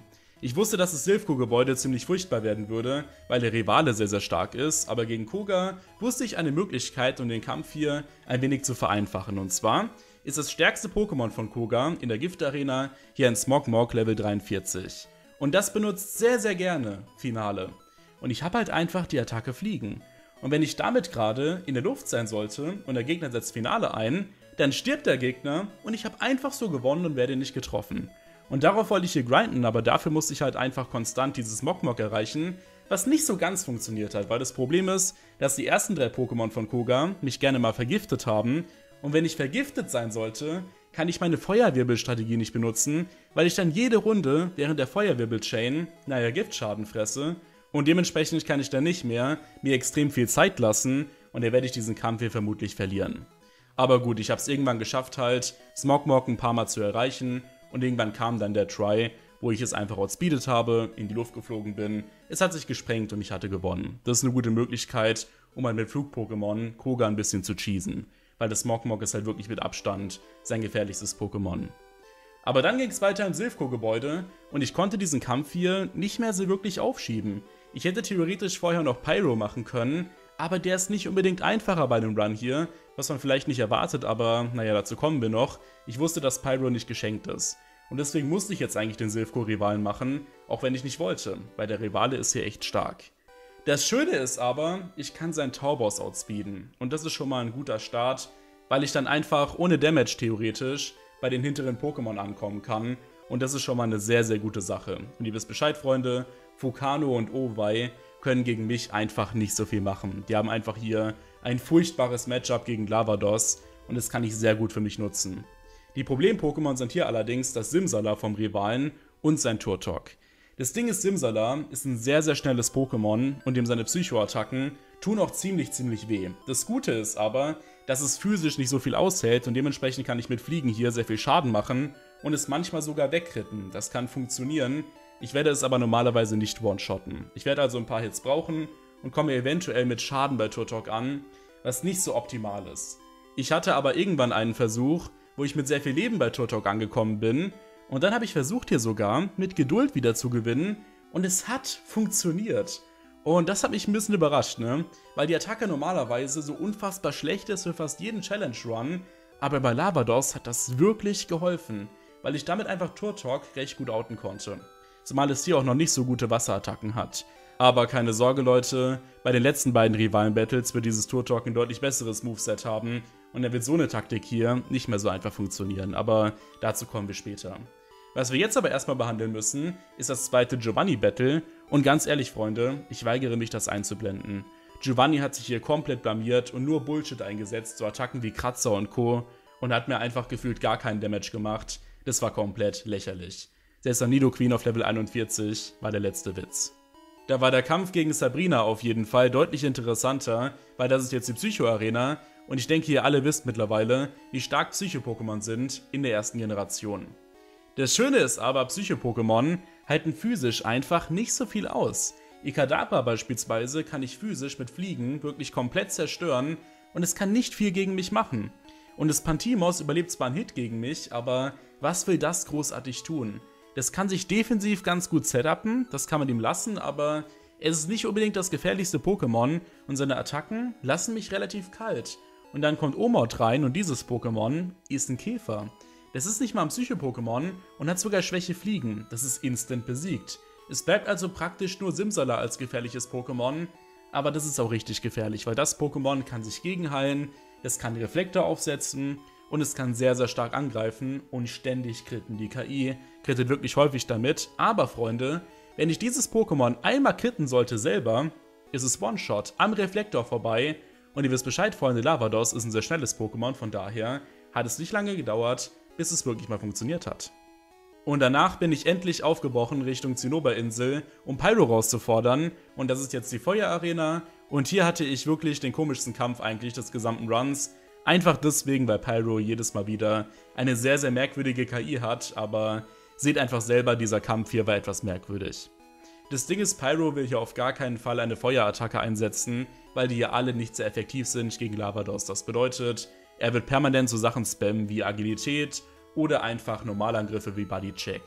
Ich wusste, dass das Silphco-Gebäude ziemlich furchtbar werden würde, weil der Rivale sehr, sehr stark ist, aber gegen Koga wusste ich eine Möglichkeit, um den Kampf hier ein wenig zu vereinfachen. Und zwar ist das stärkste Pokémon von Koga in der Giftarena hier ein Smogmog Level 43. Und das benutzt sehr, sehr gerne Finale. Und ich habe halt einfach die Attacke Fliegen. Und wenn ich damit gerade in der Luft sein sollte und der Gegner setzt Finale ein, dann stirbt der Gegner und ich habe einfach so gewonnen und werde nicht getroffen. Und darauf wollte ich hier grinden, aber dafür musste ich halt einfach konstant dieses Smogmog erreichen, was nicht so ganz funktioniert hat, weil das Problem ist, dass die ersten 3 Pokémon von Koga mich gerne mal vergiftet haben. Und wenn ich vergiftet sein sollte, kann ich meine Feuerwirbelstrategie nicht benutzen, weil ich dann jede Runde während der Feuerwirbel-Chain, Giftschaden fresse. Und dementsprechend kann ich dann nicht mehr mir extrem viel Zeit lassen und dann werde ich diesen Kampf hier vermutlich verlieren. Aber gut, ich habe es irgendwann geschafft halt, Smogmog ein paar Mal zu erreichen und irgendwann kam dann der Try, wo ich es einfach outspeedet habe, in die Luft geflogen bin. Es hat sich gesprengt und ich hatte gewonnen. Das ist eine gute Möglichkeit, um halt mit Flug-Pokémon Koga ein bisschen zu cheesen, weil das Smogmog ist halt wirklich mit Abstand sein gefährlichstes Pokémon. Aber dann ging es weiter im Silphco-Gebäude und ich konnte diesen Kampf hier nicht mehr so wirklich aufschieben. Ich hätte theoretisch vorher noch Pyro machen können, aber der ist nicht unbedingt einfacher bei dem Run hier, was man vielleicht nicht erwartet, aber naja, dazu kommen wir noch. Ich wusste, dass Pyro nicht geschenkt ist. Und deswegen musste ich jetzt eigentlich den Silphco-Rivalen machen, auch wenn ich nicht wollte, weil der Rivale ist hier echt stark. Das Schöne ist aber, ich kann seinen Tauboss outspeeden. Und das ist schon mal ein guter Start, weil ich dann einfach ohne Damage theoretisch bei den hinteren Pokémon ankommen kann. Und das ist schon mal eine sehr, sehr gute Sache. Und ihr wisst Bescheid, Freunde, Fukano und Owei können gegen mich einfach nicht so viel machen. Die haben einfach hier ein furchtbares Matchup gegen Lavados und das kann ich sehr gut für mich nutzen. Die Problem-Pokémon sind hier allerdings das Simsala vom Rivalen und sein Turtok. Das Ding ist, Simsala ist ein sehr, sehr schnelles Pokémon und ihm seine Psycho-Attacken tun auch ziemlich weh. Das Gute ist aber, dass es physisch nicht so viel aushält und dementsprechend kann ich mit Fliegen hier sehr viel Schaden machen und es manchmal sogar wegkritten. Das kann funktionieren. Ich werde es aber normalerweise nicht one-shotten. Ich werde also ein paar Hits brauchen und komme eventuell mit Schaden bei Turtok an, was nicht so optimal ist. Ich hatte aber irgendwann einen Versuch, wo ich mit sehr viel Leben bei Turtok angekommen bin und dann habe ich versucht hier sogar mit Geduld wieder zu gewinnen und es hat funktioniert. Und das hat mich ein bisschen überrascht, ne? Weil die Attacke normalerweise so unfassbar schlecht ist für fast jeden Challenge-Run, aber bei Lavados hat das wirklich geholfen, weil ich damit einfach Turtok recht gut outen konnte. Zumal es hier auch noch nicht so gute Wasserattacken hat. Aber keine Sorge, Leute, bei den letzten beiden Rivalen-Battles wird dieses Turtok ein deutlich besseres Moveset haben und dann wird so eine Taktik hier nicht mehr so einfach funktionieren, aber dazu kommen wir später. Was wir jetzt aber erstmal behandeln müssen, ist das zweite Giovanni-Battle und ganz ehrlich, Freunde, ich weigere mich, das einzublenden. Giovanni hat sich hier komplett blamiert und nur Bullshit eingesetzt, so Attacken wie Kratzer und Co. und hat mir einfach gefühlt gar keinen Damage gemacht. Das war komplett lächerlich. Selbst der Nidoqueen auf Level 41 war der letzte Witz. Da war der Kampf gegen Sabrina auf jeden Fall deutlich interessanter, weil das ist jetzt die Psycho-Arena und ich denke, ihr alle wisst mittlerweile, wie stark Psycho-Pokémon sind in der ersten Generation. Das Schöne ist aber, Psycho-Pokémon halten physisch einfach nicht so viel aus. Ikadabra beispielsweise kann ich physisch mit Fliegen wirklich komplett zerstören und es kann nicht viel gegen mich machen. Und das Pantimos überlebt zwar einen Hit gegen mich, aber was will das großartig tun? Das kann sich defensiv ganz gut setupen, das kann man ihm lassen, aber es ist nicht unbedingt das gefährlichste Pokémon und seine Attacken lassen mich relativ kalt. Und dann kommt Omod rein und dieses Pokémon ist ein Käfer. Das ist nicht mal ein Psycho-Pokémon und hat sogar Schwäche Fliegen, das ist instant besiegt. Es bleibt also praktisch nur Simsala als gefährliches Pokémon, aber das ist auch richtig gefährlich, weil das Pokémon kann sich gegenheilen, es kann Reflektor aufsetzen und es kann sehr, sehr stark angreifen und ständig kritten. Die KI krittet wirklich häufig damit, aber Freunde, wenn ich dieses Pokémon einmal kritten sollte selber, ist es One-Shot am Reflektor vorbei und ihr wisst Bescheid, Freunde, Lavados ist ein sehr schnelles Pokémon, von daher hat es nicht lange gedauert, bis es wirklich mal funktioniert hat. Und danach bin ich endlich aufgebrochen Richtung Zinnoberinsel, um Pyro rauszufordern und das ist jetzt die Feuerarena und hier hatte ich wirklich den komischsten Kampf eigentlich des gesamten Runs. Einfach deswegen, weil Pyro jedes Mal wieder eine sehr, sehr merkwürdige KI hat, aber seht einfach selber, dieser Kampf hier war etwas merkwürdig. Das Ding ist, Pyro will hier auf gar keinen Fall eine Feuerattacke einsetzen, weil die ja alle nicht sehr effektiv sind gegen Lavados. Das bedeutet, er wird permanent so Sachen spammen wie Agilität oder einfach Normalangriffe wie Bodycheck.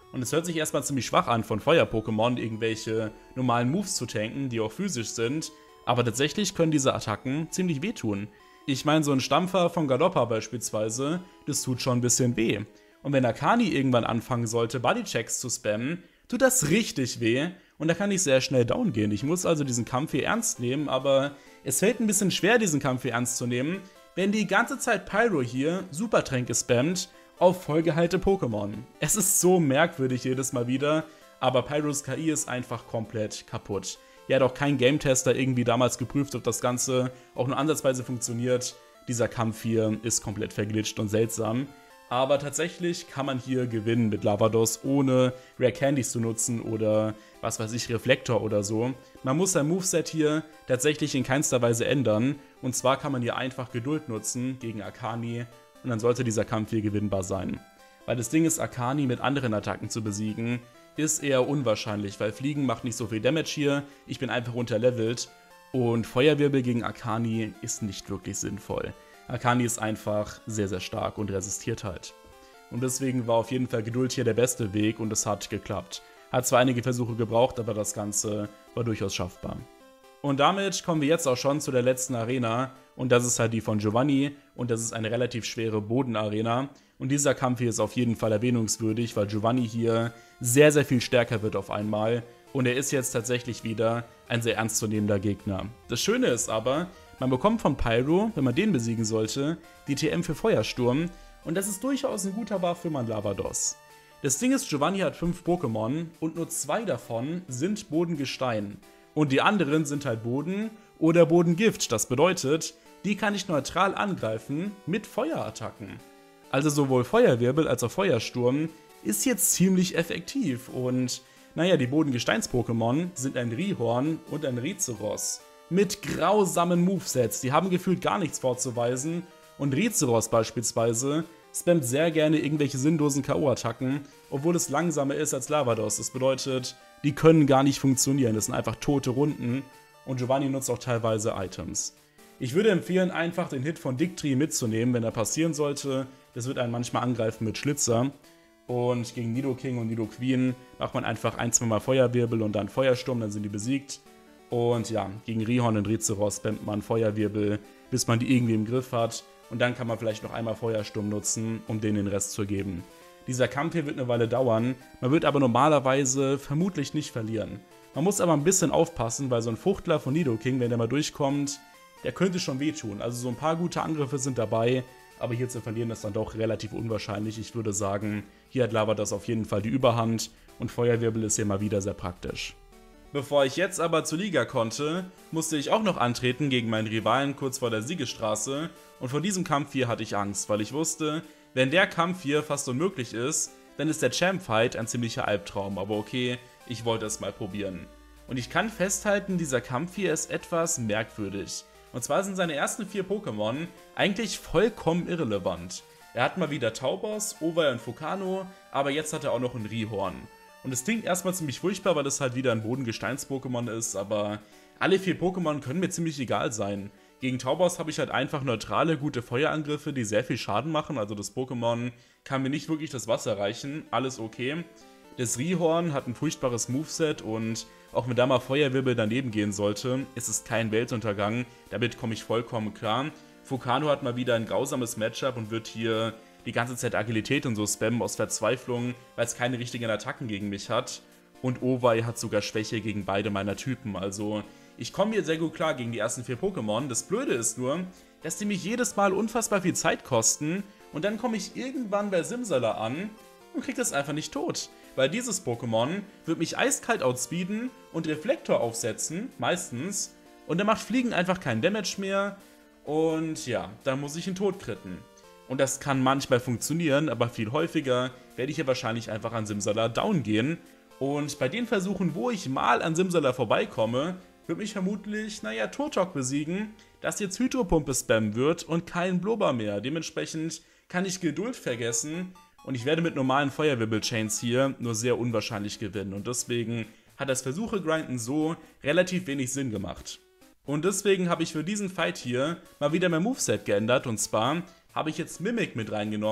Und es hört sich erstmal ziemlich schwach an, von Feuer-Pokémon irgendwelche normalen Moves zu tanken, die auch physisch sind, aber tatsächlich können diese Attacken ziemlich wehtun. Ich meine, so ein Stampfer von Galoppa beispielsweise, das tut schon ein bisschen weh. Und wenn Akani irgendwann anfangen sollte, Bodychecks zu spammen, tut das richtig weh und da kann ich sehr schnell down gehen. Ich muss also diesen Kampf hier ernst nehmen, aber es fällt ein bisschen schwer, diesen Kampf hier ernst zu nehmen, wenn die ganze Zeit Pyro hier Supertränke spammt auf vollgeheilte Pokémon. Es ist so merkwürdig jedes Mal wieder, aber Pyros KI ist einfach komplett kaputt. Hier hat auch kein Game-Tester irgendwie damals geprüft, ob das Ganze auch nur ansatzweise funktioniert. Dieser Kampf hier ist komplett verglitscht und seltsam. Aber tatsächlich kann man hier gewinnen mit Lavados, ohne Rare Candies zu nutzen oder was weiß ich, Reflektor oder so. Man muss sein Moveset hier tatsächlich in keinster Weise ändern. Und zwar kann man hier einfach Geduld nutzen gegen Akani und dann sollte dieser Kampf hier gewinnbar sein. Weil das Ding ist, Akani mit anderen Attacken zu besiegen, ist eher unwahrscheinlich, weil Fliegen macht nicht so viel Damage hier, ich bin einfach unterlevelt und Feuerwirbel gegen Akani ist nicht wirklich sinnvoll. Akani ist einfach sehr, sehr stark und resistiert halt. Und deswegen war auf jeden Fall Geduld hier der beste Weg und es hat geklappt. Hat zwar einige Versuche gebraucht, aber das Ganze war durchaus schaffbar. Und damit kommen wir jetzt auch schon zu der letzten Arena und das ist halt die von Giovanni und das ist eine relativ schwere Bodenarena. Und dieser Kampf hier ist auf jeden Fall erwähnungswürdig, weil Giovanni hier sehr, sehr viel stärker wird auf einmal und er ist jetzt tatsächlich wieder ein sehr ernstzunehmender Gegner. Das Schöne ist aber, man bekommt von Pyro, wenn man den besiegen sollte, die TM für Feuersturm und das ist durchaus ein guter Buff für mein Lavados. Das Ding ist, Giovanni hat 5 Pokémon und nur 2 davon sind Bodengestein. Und die anderen sind halt Boden oder Bodengift. Das bedeutet, die kann ich neutral angreifen mit Feuerattacken. Also sowohl Feuerwirbel als auch Feuersturm ist jetzt ziemlich effektiv. Und naja, die Bodengesteins-Pokémon sind ein Rhyhorn und ein Rizeros. Mit grausamen Movesets. Die haben gefühlt gar nichts vorzuweisen. Und Rizeros beispielsweise spammt sehr gerne irgendwelche sinnlosen K.O.-Attacken, obwohl es langsamer ist als Lavados. Das bedeutet, die können gar nicht funktionieren. Das sind einfach tote Runden. Und Giovanni nutzt auch teilweise Items. Ich würde empfehlen, einfach den Hit von Dictri mitzunehmen, wenn er passieren sollte. Das wird einen manchmal angreifen mit Schlitzer. Und gegen Nidoking und Nidoqueen macht man einfach 1-2 Mal Feuerwirbel und dann Feuersturm, dann sind die besiegt. Und ja, gegen Rhyhorn und Rizeros spammt man Feuerwirbel, bis man die irgendwie im Griff hat. Und dann kann man vielleicht noch einmal Feuersturm nutzen, um denen den Rest zu geben. Dieser Kampf hier wird eine Weile dauern, man wird aber normalerweise vermutlich nicht verlieren. Man muss aber ein bisschen aufpassen, weil so ein Fuchtler von Nidoking, wenn der mal durchkommt, der könnte schon wehtun. Also so ein paar gute Angriffe sind dabei, aber hier zu verlieren ist dann doch relativ unwahrscheinlich. Ich würde sagen, hier hat Lavados auf jeden Fall die Überhand und Feuerwirbel ist hier mal wieder sehr praktisch. Bevor ich jetzt aber zur Liga konnte, musste ich auch noch antreten gegen meinen Rivalen kurz vor der Siegesstraße und vor diesem Kampf hier hatte ich Angst, weil ich wusste, wenn der Kampf hier fast unmöglich ist, dann ist der Champ-Fight ein ziemlicher Albtraum, aber okay, ich wollte es mal probieren. Und ich kann festhalten, dieser Kampf hier ist etwas merkwürdig. Und zwar sind seine ersten 4 Pokémon eigentlich vollkommen irrelevant. Er hat mal wieder Taubos, Overy und Fukano, aber jetzt hat er auch noch ein Rhyhorn. Und es klingt erstmal ziemlich furchtbar, weil es halt wieder ein Bodengesteins-Pokémon ist, aber alle 4 Pokémon können mir ziemlich egal sein. Gegen Taubos habe ich halt einfach neutrale, gute Feuerangriffe, die sehr viel Schaden machen, also das Pokémon kann mir nicht wirklich das Wasser reichen, alles okay. Das Rhyhorn hat ein furchtbares Moveset und auch wenn da mal Feuerwirbel daneben gehen sollte, ist es kein Weltuntergang, damit komme ich vollkommen klar. Fukano hat mal wieder ein grausames Matchup und wird hier die ganze Zeit Agilität und so spammen aus Verzweiflung, weil es keine richtigen Attacken gegen mich hat. Und Overy hat sogar Schwäche gegen beide meiner Typen, also ich komme hier sehr gut klar gegen die ersten 4 Pokémon. Das Blöde ist nur, dass die mich jedes Mal unfassbar viel Zeit kosten und dann komme ich irgendwann bei Simsala an und krieg das einfach nicht tot. Weil dieses Pokémon wird mich eiskalt outspeeden und Reflektor aufsetzen, meistens, und dann macht Fliegen einfach keinen Damage mehr und ja, dann muss ich ihn totkritten. Und das kann manchmal funktionieren, aber viel häufiger werde ich hier wahrscheinlich einfach an Simsala down gehen. Und bei den Versuchen, wo ich mal an Simsala vorbeikomme, wird mich vermutlich, naja, Turtok besiegen, das jetzt Hydropumpe spammen wird und kein Blubber mehr. Dementsprechend kann ich Geduld vergessen und ich werde mit normalen Feuerwirbel-Chains hier nur sehr unwahrscheinlich gewinnen. Und deswegen hat das Versuche-Grinden so relativ wenig Sinn gemacht. Und deswegen habe ich für diesen Fight hier mal wieder mein Moveset geändert und zwar habe ich jetzt Mimic mit reingenommen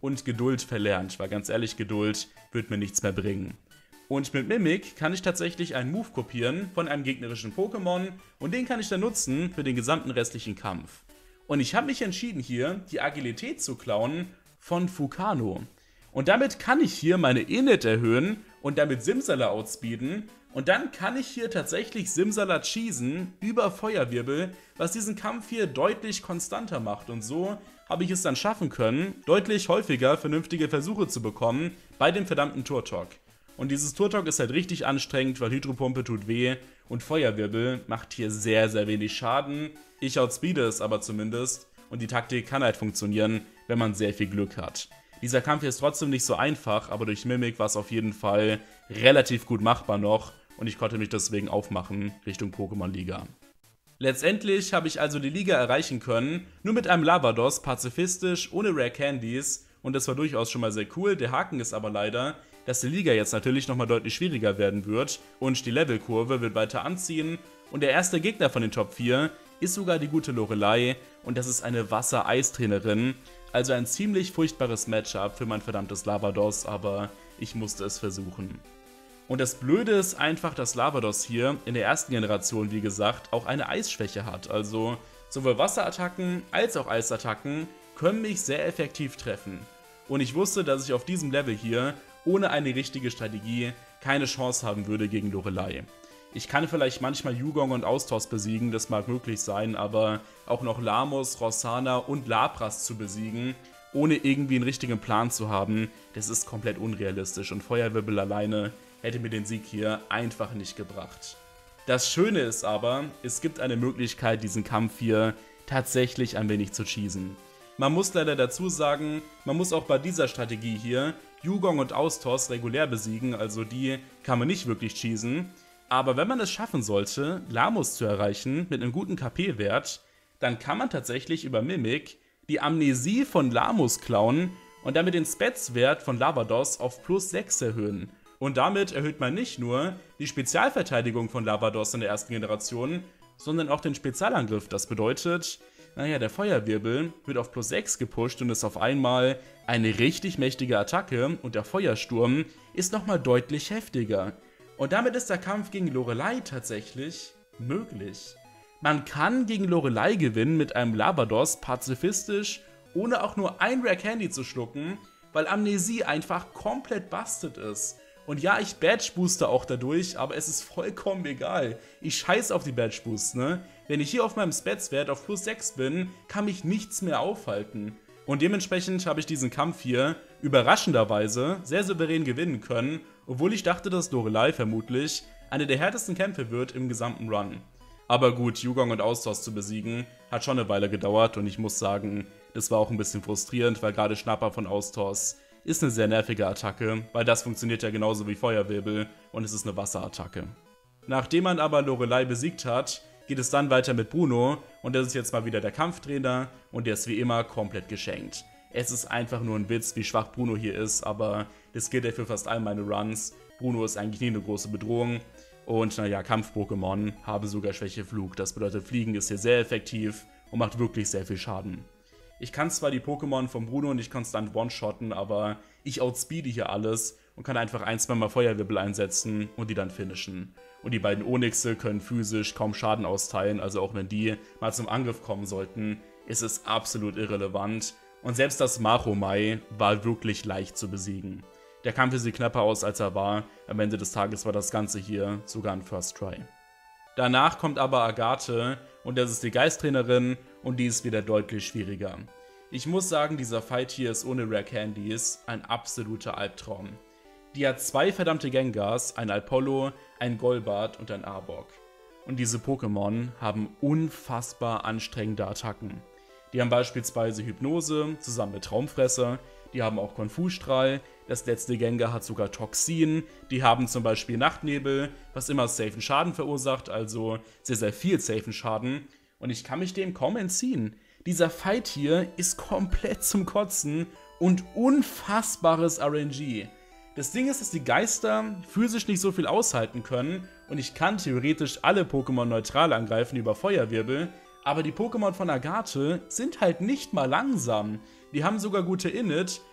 und Geduld verlernt, weil ganz ehrlich, Geduld wird mir nichts mehr bringen. Und mit Mimic kann ich tatsächlich einen Move kopieren von einem gegnerischen Pokémon und den kann ich dann nutzen für den gesamten restlichen Kampf. Und ich habe mich entschieden hier, die Agilität zu klauen von Fukano. Und damit kann ich hier meine Init erhöhen und damit Simsala outspeeden. Und dann kann ich hier tatsächlich Simsala cheesen über Feuerwirbel, was diesen Kampf hier deutlich konstanter macht. Und so habe ich es dann schaffen können, deutlich häufiger vernünftige Versuche zu bekommen bei dem verdammten Turtok. Und dieses Turtok ist halt richtig anstrengend, weil Hydropumpe tut weh und Feuerwirbel macht hier sehr, sehr wenig Schaden. Ich outspeede es aber zumindest und die Taktik kann halt funktionieren, wenn man sehr viel Glück hat. Dieser Kampf hier ist trotzdem nicht so einfach, aber durch Mimic war es auf jeden Fall relativ gut machbar noch und ich konnte mich deswegen aufmachen Richtung Pokémon-Liga. Letztendlich habe ich also die Liga erreichen können, nur mit einem Lavados, pazifistisch, ohne Rare Candies und das war durchaus schon mal sehr cool. Der Haken ist aber leider, dass die Liga jetzt natürlich nochmal deutlich schwieriger werden wird und die Levelkurve wird weiter anziehen und der erste Gegner von den Top 4 ist sogar die gute Lorelei und das ist eine Wasser-Eis-Trainerin, also ein ziemlich furchtbares Matchup für mein verdammtes Lavados, aber ich musste es versuchen. Und das Blöde ist einfach, dass Lavados hier in der ersten Generation, wie gesagt, auch eine Eisschwäche hat, also sowohl Wasserattacken als auch Eisattacken können mich sehr effektiv treffen. Und ich wusste, dass ich auf diesem Level hier ohne eine richtige Strategie keine Chance haben würde gegen Lorelei. Ich kann vielleicht manchmal Yugong und Austos besiegen, das mag möglich sein, aber auch noch Lamos, Rossana und Lapras zu besiegen, ohne irgendwie einen richtigen Plan zu haben, das ist komplett unrealistisch und Feuerwirbel alleine hätte mir den Sieg hier einfach nicht gebracht. Das Schöne ist aber, es gibt eine Möglichkeit, diesen Kampf hier tatsächlich ein wenig zu cheesen. Man muss leider dazu sagen, man muss auch bei dieser Strategie hier Yugong und Austos regulär besiegen, also die kann man nicht wirklich cheesen. Aber wenn man es schaffen sollte, Lamos zu erreichen mit einem guten KP-Wert, dann kann man tatsächlich über Mimic die Amnesie von Lamos klauen und damit den Spets-Wert von Lavados auf +6 erhöhen. Und damit erhöht man nicht nur die Spezialverteidigung von Lavados in der ersten Generation, sondern auch den Spezialangriff. Das bedeutet, naja, der Feuerwirbel wird auf +6 gepusht und ist auf einmal eine richtig mächtige Attacke und der Feuersturm ist nochmal deutlich heftiger. Und damit ist der Kampf gegen Lorelei tatsächlich möglich. Man kann gegen Lorelei gewinnen mit einem Lavados pazifistisch, ohne auch nur ein Rare Candy zu schlucken, weil Amnesie einfach komplett busted ist. Und ja, ich Badge booste auch dadurch, aber es ist vollkommen egal. Ich scheiß auf die Badge Boosts, ne? Wenn ich hier auf meinem Spets-Wert auf +6 bin, kann mich nichts mehr aufhalten. Und dementsprechend habe ich diesen Kampf hier überraschenderweise sehr souverän gewinnen können, obwohl ich dachte, dass Lorelei vermutlich eine der härtesten Kämpfe wird im gesamten Run. Aber gut, Yugong und Austos zu besiegen, hat schon eine Weile gedauert und ich muss sagen, das war auch ein bisschen frustrierend, weil gerade Schnapper von Austos ist eine sehr nervige Attacke, weil das funktioniert ja genauso wie Feuerwirbel und es ist eine Wasserattacke. Nachdem man aber Lorelei besiegt hat, geht es dann weiter mit Bruno und das ist jetzt mal wieder der Kampftrainer und der ist wie immer komplett geschenkt. Es ist einfach nur ein Witz, wie schwach Bruno hier ist, aber das gilt ja für fast all meine Runs. Bruno ist eigentlich nie eine große Bedrohung und naja, Kampf-Pokémon haben sogar Schwäche Flug. Das bedeutet, Fliegen ist hier sehr effektiv und macht wirklich sehr viel Schaden. Ich kann zwar die Pokémon von Bruno nicht konstant one-shotten, aber ich outspeede hier alles und kann einfach ein, zwei Mal Feuerwirbel einsetzen und die dann finishen. Und die beiden Onyxe können physisch kaum Schaden austeilen, also auch wenn die mal zum Angriff kommen sollten, ist es absolut irrelevant. Und selbst das Mahomai war wirklich leicht zu besiegen. Der Kampf sieht knapper aus, als er war. Am Ende des Tages war das Ganze hier sogar ein First Try. Danach kommt aber Agathe und das ist die Geisttrainerin und die ist wieder deutlich schwieriger. Ich muss sagen, dieser Fight hier ist ohne Rare Candies ein absoluter Albtraum. Die hat zwei verdammte Gengars, ein Alpollo, ein Golbat und ein Arbok. Und diese Pokémon haben unfassbar anstrengende Attacken. Die haben beispielsweise Hypnose zusammen mit Traumfresser, die haben auch Konfusstrahl, das letzte Gengar hat sogar Toxin, die haben zum Beispiel Nachtnebel, was immer safen Schaden verursacht, also sehr, sehr viel safen Schaden. Und ich kann mich dem kaum entziehen. Dieser Fight hier ist komplett zum Kotzen und unfassbares RNG. Das Ding ist, dass die Geister physisch nicht so viel aushalten können und ich kann theoretisch alle Pokémon neutral angreifen über Feuerwirbel, aber die Pokémon von Agathe sind halt nicht mal langsam. Die haben sogar gute Init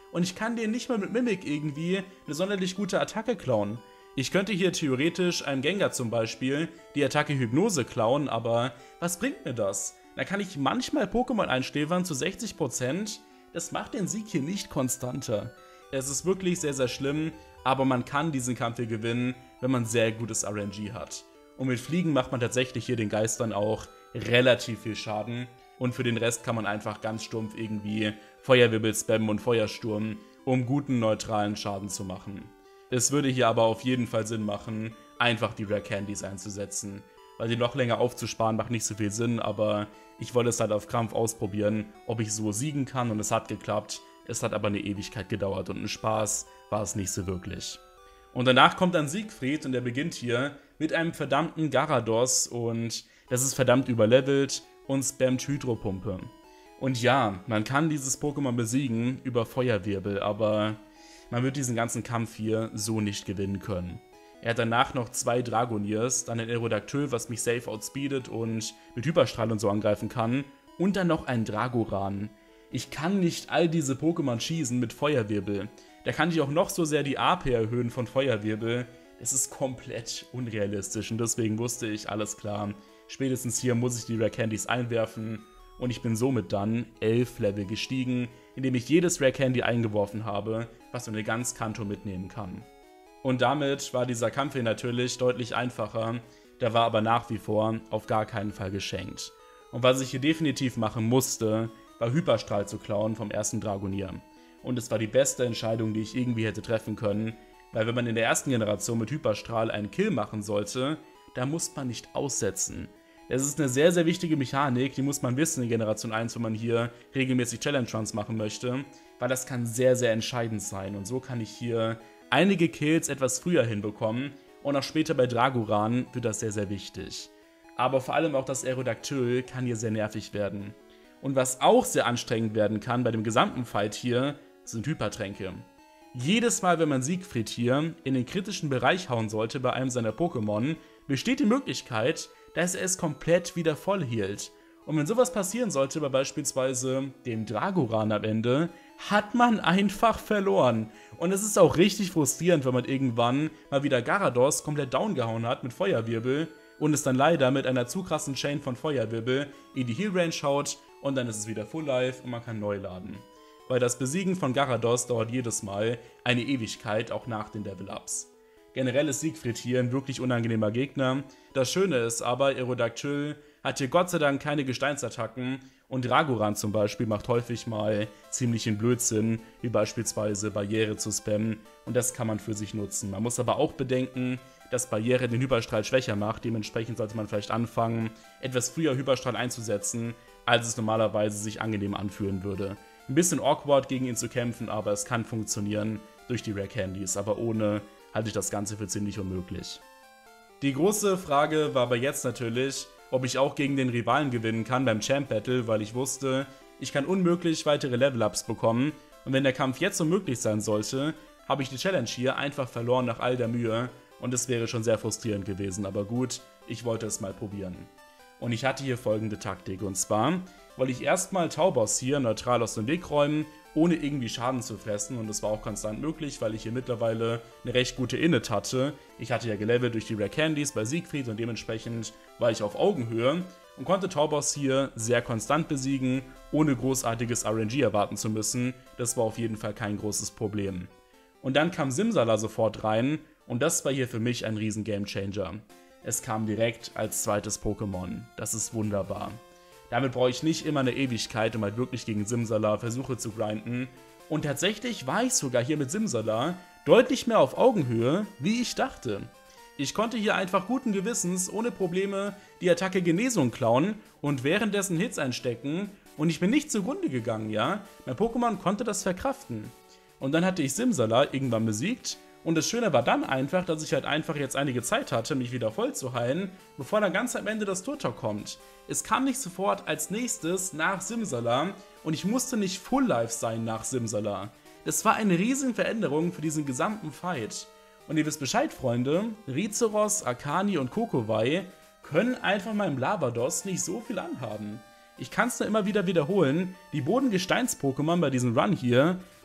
und ich kann den nicht mal mit Mimic irgendwie eine sonderlich gute Attacke klauen. Ich könnte hier theoretisch einem Gengar zum Beispiel die Attacke Hypnose klauen, aber was bringt mir das? Da kann ich manchmal Pokémon einschläfern zu 60%, das macht den Sieg hier nicht konstanter. Es ist wirklich sehr, sehr schlimm, aber man kann diesen Kampf hier gewinnen, wenn man sehr gutes RNG hat. Und mit Fliegen macht man tatsächlich hier den Geistern auch relativ viel Schaden. Und für den Rest kann man einfach ganz stumpf irgendwie Feuerwirbel spammen und Feuersturm, um guten neutralen Schaden zu machen. Es würde hier aber auf jeden Fall Sinn machen, einfach die Rare Candies einzusetzen. Weil die noch länger aufzusparen macht nicht so viel Sinn, aber ich wollte es halt auf Krampf ausprobieren, ob ich so siegen kann, und es hat geklappt. Es hat aber eine Ewigkeit gedauert und ein Spaß war es nicht so wirklich. Und danach kommt dann Siegfried und der beginnt hier mit einem verdammten Garados und das ist verdammt überlevelt und spammt Hydropumpe. Und ja, man kann dieses Pokémon besiegen über Feuerwirbel, aber man wird diesen ganzen Kampf hier so nicht gewinnen können. Er hat danach noch 2 Dragoniers, dann ein Aerodactyl, was mich safe outspeedet und mit Hyperstrahl und so angreifen kann, und dann noch ein Dragoran. Ich kann nicht all diese Pokémon schießen mit Feuerwirbel. Da kann ich auch noch so sehr die AP erhöhen von Feuerwirbel. Es ist komplett unrealistisch und deswegen wusste ich, alles klar, spätestens hier muss ich die Rare Candies einwerfen und ich bin somit dann 11 Level gestiegen, indem ich jedes Rare Candy eingeworfen habe, was man eine ganz Kanto mitnehmen kann. Und damit war dieser Kampf hier natürlich deutlich einfacher, der war aber nach wie vor auf gar keinen Fall geschenkt. Und was ich hier definitiv machen musste, war Hyperstrahl zu klauen vom ersten Dragonier. Und es war die beste Entscheidung, die ich irgendwie hätte treffen können, weil wenn man in der ersten Generation mit Hyperstrahl einen Kill machen sollte, da muss man nicht aussetzen. Das ist eine sehr, sehr wichtige Mechanik, die muss man wissen in Generation 1, wenn man hier regelmäßig Challenge Runs machen möchte, weil das kann sehr, sehr entscheidend sein. Und so kann ich hier einige Kills etwas früher hinbekommen und auch später bei Dragoran wird das sehr, sehr wichtig. Aber vor allem auch das Aerodactyl kann hier sehr nervig werden. Und was auch sehr anstrengend werden kann bei dem gesamten Fight hier, sind Hypertränke. Jedes Mal, wenn man Siegfried hier in den kritischen Bereich hauen sollte bei einem seiner Pokémon, besteht die Möglichkeit, dass er es komplett wieder voll hielt. Und wenn sowas passieren sollte, bei beispielsweise dem Dragoran am Ende, hat man einfach verloren. Und es ist auch richtig frustrierend, wenn man irgendwann mal wieder Garados komplett downgehauen hat mit Feuerwirbel und es dann leider mit einer zu krassen Chain von Feuerwirbel in die Heal Range haut und dann ist es wieder Full Life und man kann neu laden. Weil das Besiegen von Garados dauert jedes Mal eine Ewigkeit, auch nach den Level-Ups. Generell ist Siegfried hier ein wirklich unangenehmer Gegner. Das Schöne ist aber, Aerodactyl hat hier Gott sei Dank keine Gesteinsattacken und Dragoran zum Beispiel macht häufig mal ziemlichen Blödsinn, wie beispielsweise Barriere zu spammen und das kann man für sich nutzen. Man muss aber auch bedenken, dass Barriere den Hyperstrahl schwächer macht, dementsprechend sollte man vielleicht anfangen, etwas früher Hyperstrahl einzusetzen, als es normalerweise sich angenehm anfühlen würde. Ein bisschen awkward gegen ihn zu kämpfen, aber es kann funktionieren durch die Rare Candies, aber ohne halte ich das Ganze für ziemlich unmöglich. Die große Frage war aber jetzt natürlich, ob ich auch gegen den Rivalen gewinnen kann beim Champ Battle, weil ich wusste, ich kann unmöglich weitere Level-Ups bekommen und wenn der Kampf jetzt unmöglich sein sollte, habe ich die Challenge hier einfach verloren nach all der Mühe und es wäre schon sehr frustrierend gewesen, aber gut, ich wollte es mal probieren. Und ich hatte hier folgende Taktik, und zwar wollte ich erstmal Tauboss hier neutral aus dem Weg räumen, ohne irgendwie Schaden zu fressen, und das war auch konstant möglich, weil ich hier mittlerweile eine recht gute Init hatte. Ich hatte ja gelevelt durch die Rare Candies bei Siegfried und dementsprechend war ich auf Augenhöhe und konnte Tauboss hier sehr konstant besiegen, ohne großartiges RNG erwarten zu müssen. Das war auf jeden Fall kein großes Problem. Und dann kam Simsala sofort rein und das war hier für mich ein riesen Gamechanger. Es kam direkt als zweites Pokémon. Das ist wunderbar. Damit brauche ich nicht immer eine Ewigkeit, um halt wirklich gegen Simsala Versuche zu grinden. Und tatsächlich war ich sogar hier mit Simsala deutlich mehr auf Augenhöhe, wie ich dachte. Ich konnte hier einfach guten Gewissens ohne Probleme die Attacke Genesung klauen und währenddessen Hits einstecken und ich bin nicht zugrunde gegangen, ja? Mein Pokémon konnte das verkraften. Und dann hatte ich Simsala irgendwann besiegt. Und das Schöne war dann einfach, dass ich halt einfach jetzt einige Zeit hatte, mich wieder voll zu heilen, bevor dann ganz am Ende das Turtok kommt. Es kam nicht sofort als nächstes nach Simsala und ich musste nicht Full Life sein nach Simsala. Das war eine riesen Veränderung für diesen gesamten Fight. Und ihr wisst Bescheid, Freunde, Rizeros, Akani und Kokowai können einfach meinem Lavados nicht so viel anhaben. Ich kann es nur immer wieder wiederholen, die Bodengesteins-Pokémon bei diesem Run hier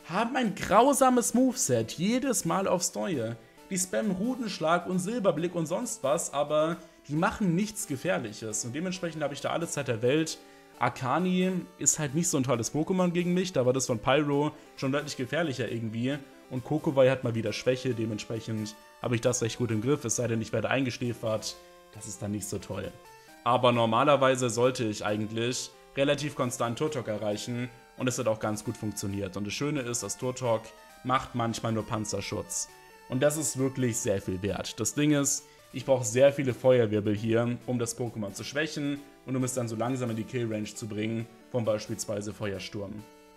haben ein grausames Moveset, jedes Mal aufs Neue. Die spammen Rudenschlag und Silberblick und sonst was, aber die machen nichts Gefährliches. Und dementsprechend habe ich da alle Zeit der Welt. Akani ist halt nicht so ein tolles Pokémon gegen mich, da war das von Pyro schon deutlich gefährlicher irgendwie. Und Kokowai hat mal wieder Schwäche, dementsprechend habe ich das recht gut im Griff, es sei denn, ich werde eingeschläfert. Das ist dann nicht so toll. Aber normalerweise sollte ich eigentlich relativ konstant Turtok erreichen und es hat auch ganz gut funktioniert. Und das Schöne ist, dass Turtok macht manchmal nur Panzerschutz. Und das ist wirklich sehr viel wert. Das Ding ist, ich brauche sehr viele Feuerwirbel hier, um das Pokémon zu schwächen und um es dann so langsam in die Kill-Range zu bringen, von beispielsweise Feuersturm.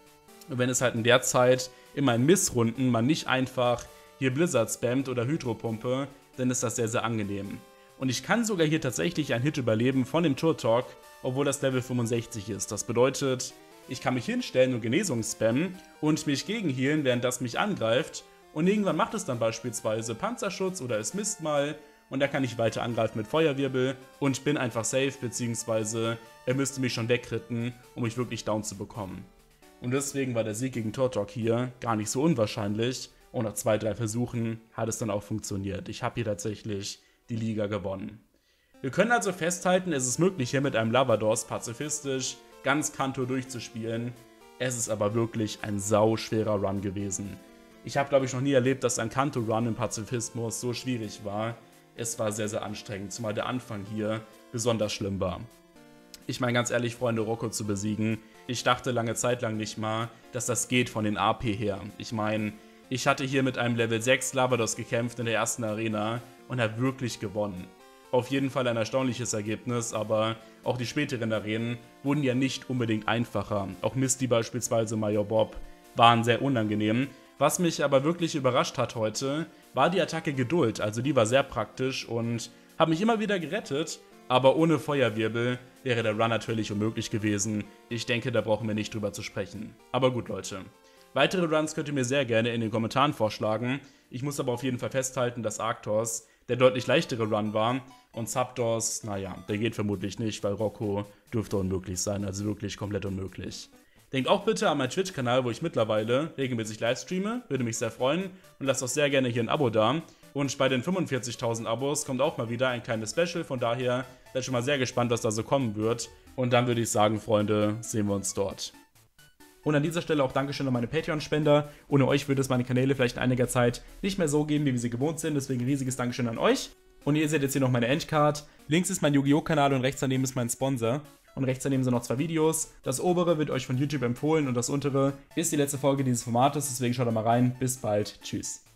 Und wenn es halt in der Zeit in meinen Missrunden man nicht einfach hier Blizzard spammt oder Hydropumpe, dann ist das sehr, sehr angenehm. Und ich kann sogar hier tatsächlich einen Hit überleben von dem Turtok, obwohl das Level 65 ist. Das bedeutet, ich kann mich hinstellen und Genesung spammen und mich gegenhealen, während das mich angreift. Und irgendwann macht es dann beispielsweise Panzerschutz oder es misst mal. Und da kann ich weiter angreifen mit Feuerwirbel und bin einfach safe, beziehungsweise er müsste mich schon wegritten, um mich wirklich down zu bekommen. Und deswegen war der Sieg gegen Turtok hier gar nicht so unwahrscheinlich. Und nach 2-3 Versuchen hat es dann auch funktioniert. Ich habe hier tatsächlich die Liga gewonnen. Wir können also festhalten, es ist möglich, hier mit einem Lavados pazifistisch ganz Kanto durchzuspielen. Es ist aber wirklich ein sauschwerer Run gewesen. Ich habe, glaube ich, noch nie erlebt, dass ein Kanto-Run im Pazifismus so schwierig war. Es war sehr, sehr anstrengend, zumal der Anfang hier besonders schlimm war. Ich meine ganz ehrlich, Freunde, Rocco zu besiegen, ich dachte lange Zeit lang nicht mal, dass das geht von den AP her. Ich meine, ich hatte hier mit einem Level 6 Lavados gekämpft in der ersten Arena und habe wirklich gewonnen. Auf jeden Fall ein erstaunliches Ergebnis, aber auch die späteren Arenen wurden ja nicht unbedingt einfacher. Auch Misty beispielsweise, Major Bob waren sehr unangenehm. Was mich aber wirklich überrascht hat heute, war die Attacke Geduld. Also die war sehr praktisch und hat mich immer wieder gerettet. Aber ohne Feuerwirbel wäre der Run natürlich unmöglich gewesen. Ich denke, da brauchen wir nicht drüber zu sprechen. Aber gut, Leute. Weitere Runs könnt ihr mir sehr gerne in den Kommentaren vorschlagen. Ich muss aber auf jeden Fall festhalten, dass Arctos der deutlich leichtere Run war. Und Zapdos, naja, der geht vermutlich nicht, weil Rocco dürfte unmöglich sein. Also wirklich komplett unmöglich. Denkt auch bitte an meinen Twitch-Kanal, wo ich mittlerweile regelmäßig live streame. Würde mich sehr freuen. Und lasst auch sehr gerne hier ein Abo da. Und bei den 45.000 Abos kommt auch mal wieder ein kleines Special. Von daher seid schon mal sehr gespannt, was da so kommen wird. Und dann würde ich sagen, Freunde, sehen wir uns dort. Und an dieser Stelle auch Dankeschön an meine Patreon-Spender. Ohne euch würde es meine Kanäle vielleicht in einiger Zeit nicht mehr so geben, wie wir sie gewohnt sind. Deswegen riesiges Dankeschön an euch. Und ihr seht jetzt hier noch meine Endcard. Links ist mein Yu-Gi-Oh! Kanal und rechts daneben ist mein Sponsor. Und rechts daneben sind noch 2 Videos. Das obere wird euch von YouTube empfohlen und das untere ist die letzte Folge dieses Formates. Deswegen schaut da mal rein. Bis bald. Tschüss.